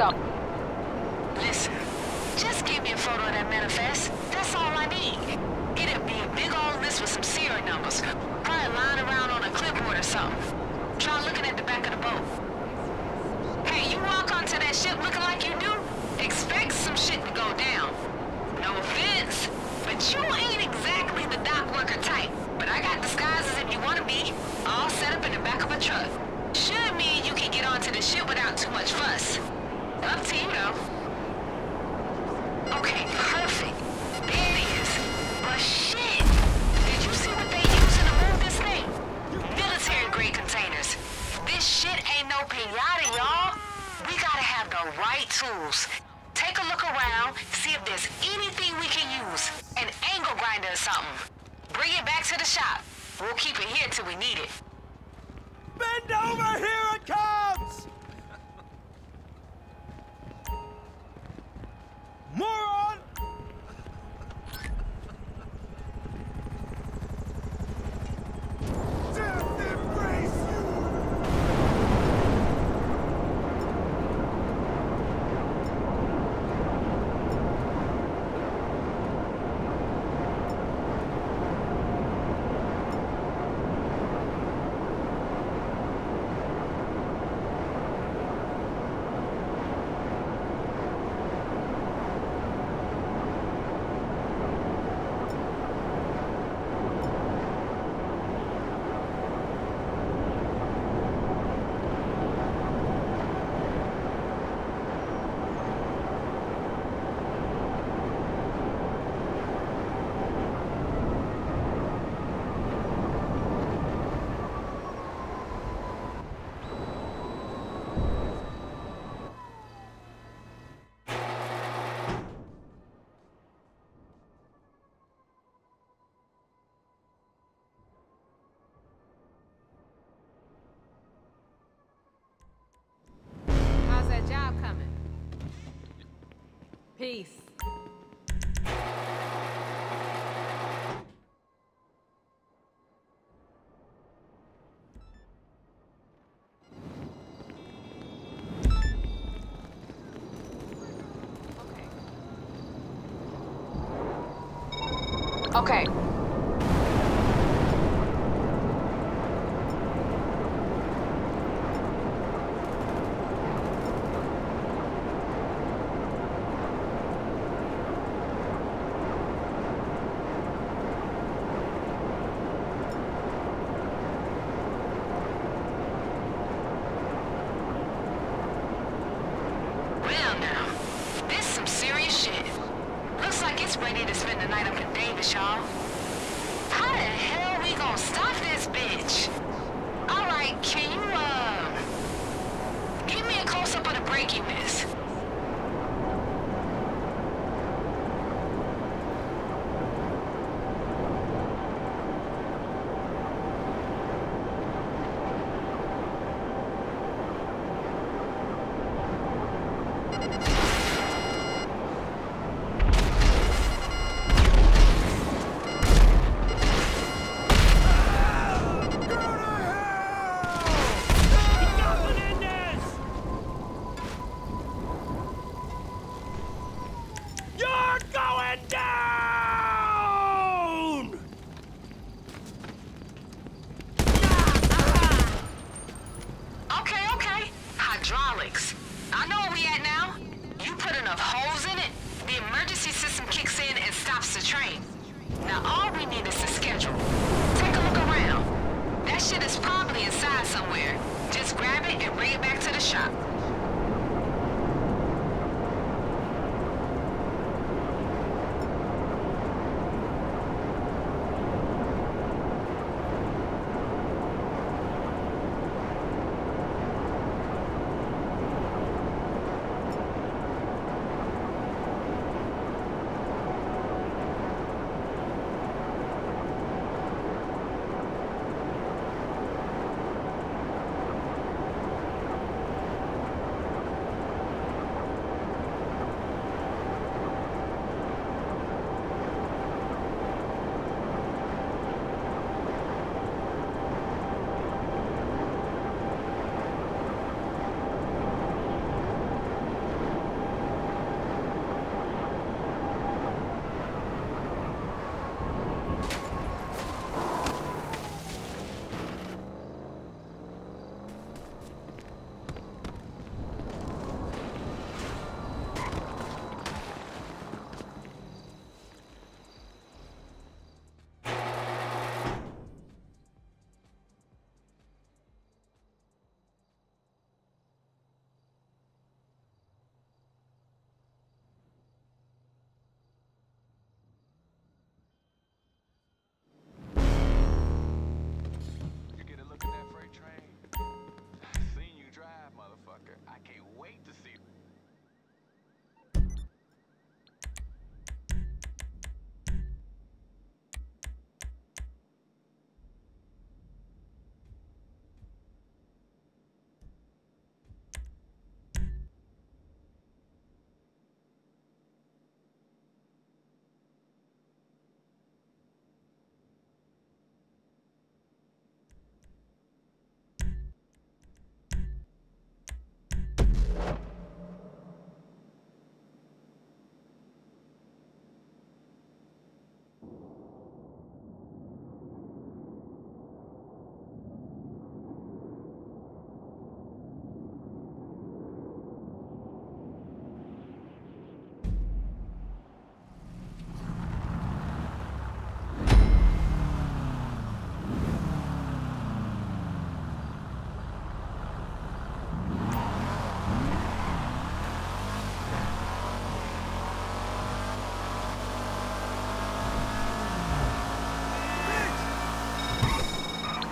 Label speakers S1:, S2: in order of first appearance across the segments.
S1: so.
S2: Listen, just give me a photo of that manifest. That's all I need. It'll be a big old list with some serial numbers. Probably lying around on a clipboard or something. Try looking at the back of the boat. Hey, you walk onto that ship looking like you do, expect some shit to go down. No offense, but you ain't exactly the dock worker type. But I got disguises if you want to be, all set up in the back of a truck. Should mean you can get onto the ship without too much fuss. Up to you, though. Okay, perfect. There it is. But shit! Did you see what they using to move this thing? Military-grade containers. This shit ain't no pinata, y'all. We gotta have the right tools. Take a look around, see if there's anything we can use. An angle grinder or something. Bring it back to the shop. We'll keep it here till we need it.
S3: Bend over, here it comes! Moron! Death embrace you!
S1: Job coming. Peace. Okay.
S2: Ready to spend the night up in Davis, y'all. How the hell we gonna stop this bitch? Alright, can you, give me a close-up of the break you missed? I know where we at now. You put enough holes in it, the emergency system kicks in and stops the train. Now all we need is the schedule. Take a look around. That shit is probably inside somewhere. Just grab it and bring it back to the shop.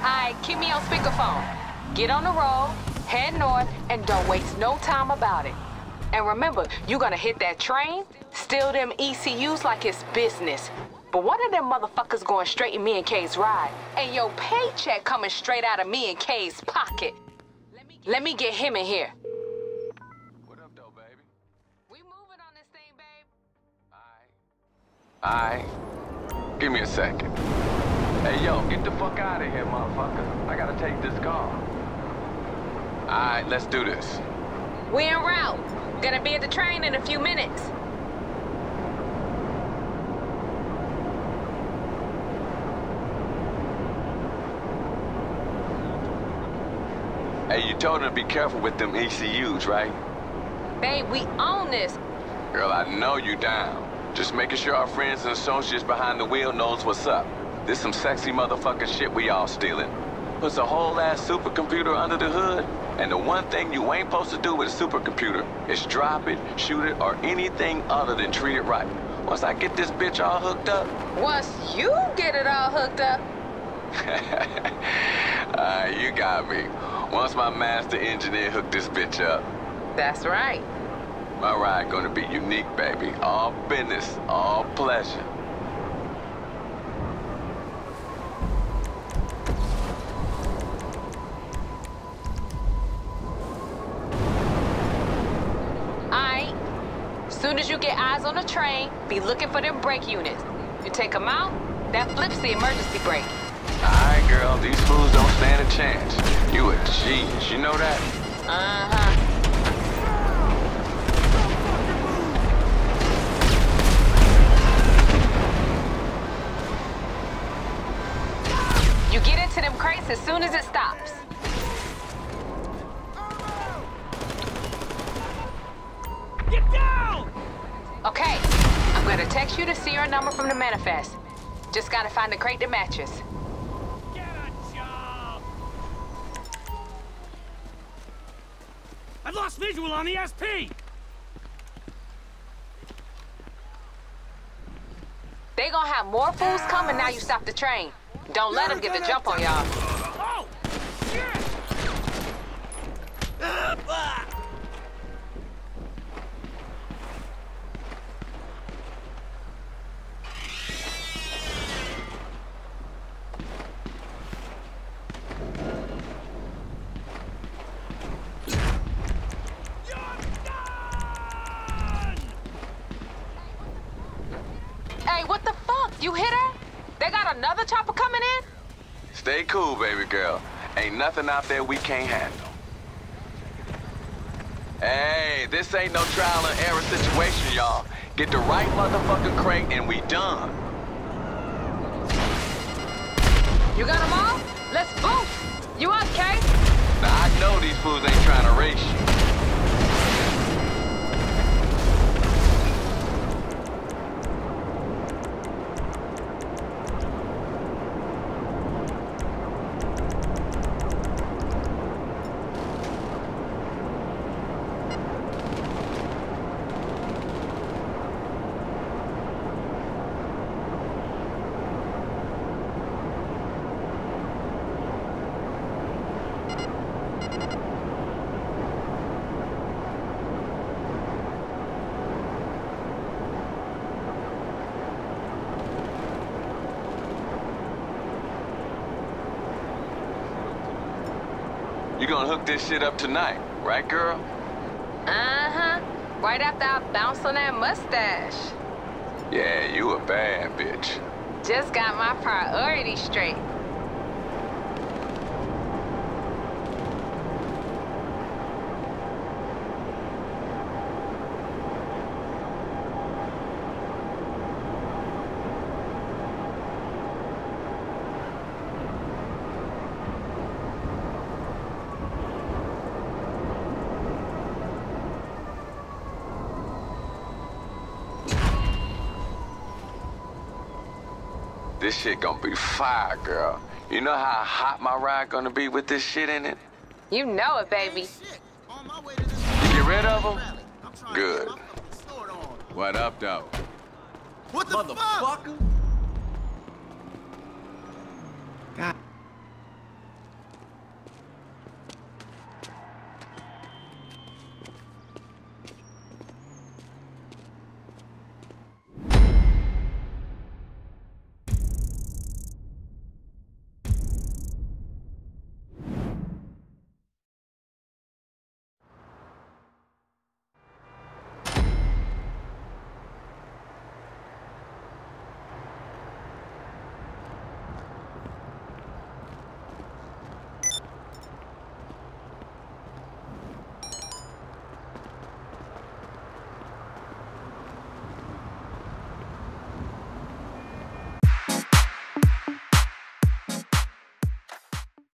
S1: Alright, keep me on speakerphone. Get on the road, head north, and don't waste no time about it. And remember, you gonna hit that train, steal them ECUs like it's business. But one of them motherfuckers going straight in me and Kay's ride, and your paycheck coming straight out of me and Kay's pocket. Let me get him in here.
S4: What up, though, baby?
S1: We moving on this thing, babe.
S4: Aight. Give me a second. Hey, yo, get the fuck out of here, motherfucker. I gotta take this call. Alright, let's do this.
S1: We en route. Gonna be at the train in a few minutes.
S4: Hey, you told him to be careful with them ECUs, right?
S1: Babe, we own this.
S4: Girl, I know you down. Just making sure our friends and associates behind the wheel knows what's up. This some sexy motherfucking shit we all stealing. Puts a whole ass supercomputer under the hood, and the one thing you ain't supposed to do with a supercomputer is drop it, shoot it, or anything other than treat it right. Once I get this bitch all hooked up...
S1: Once you get it all hooked up...
S4: You got me. Once my master engineer hooked this bitch up.
S1: That's right.
S4: My ride gonna be unique, baby. All business, all pleasure.
S1: Aight. Soon as you get eyes on the train, be looking for them brake units. You take them out, that flips the emergency brake.
S4: Alright, girl, these fools don't stand a chance. You a genius, you know that?
S1: Uh-huh. You get into them crates as soon as it stops.
S3: Get down!
S1: Okay, I'm gonna text you the serial number from the manifest. Just gotta find the crate that matches.
S3: Get a job! I've lost visual on the SP!
S1: They gonna have more fools coming now you stop the train. Don't let them get the jump on y'all.
S3: Oh! Shit!
S1: Hey, what the fuck? You hit her? They got another chopper coming in?
S4: Stay cool, baby girl. Ain't nothing out there we can't handle. Hey, this ain't no trial and error situation, y'all. Get the right motherfucking crate and we done.
S1: You got them all? Let's boot. You up, Kay?
S4: Now, I know these fools ain't trying to race you. You gonna hook this shit up tonight, right, girl?
S1: Uh-huh. Right after I bounce on that mustache.
S4: Yeah, you a bad bitch.
S1: Just got my priorities straight.
S4: This shit gonna be fire, girl. You know how hot my ride gonna be with this shit in it?
S1: You know it, baby.
S4: You get rid of them? Good. What up, though?
S3: What the
S5: Motherfucker! God